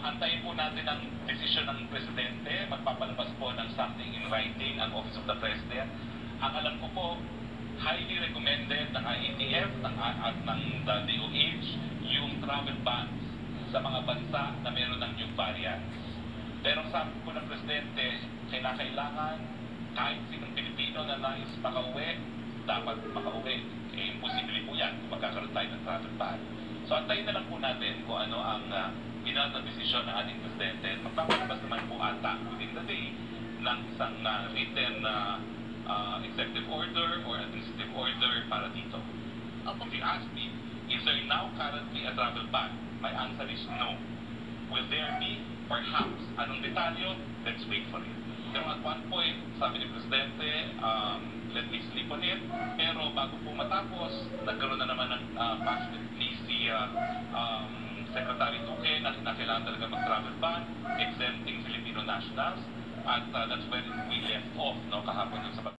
Antayin po natin ang desisyon ng Presidente. Magpapalabas po ng something in writing ang Office of the President. Ang alam ko po, highly recommended ng IATF at ng DOH yung travel bans sa mga bansa na meron ng new variant. Pero sabi po ng Presidente, kailangan kahit sinong Pilipino na nais makauwi, dapat makauwi. Imposible po yan kung magkakaroon tayo ng travel ban. So antayin na lang po natin kung ano ang final na desisyon ng ating Presidente. Magpapalabas naman po ata within the day ng isang written executive order or administrative order para dito. If you ask me, is there now currently a travel ban? My answer is no. Will there be? Perhaps. Anong detalyo? Let's wait for it. Pero at one point, sabi ni Presidente, let me sleep on it. Pero bago po matapos, nagkaroon na naman ng passionately si Secretary Duque na kailangan talaga mag-travel ban, exempting Filipino nationals. At that's when we left off, no, kahapon sa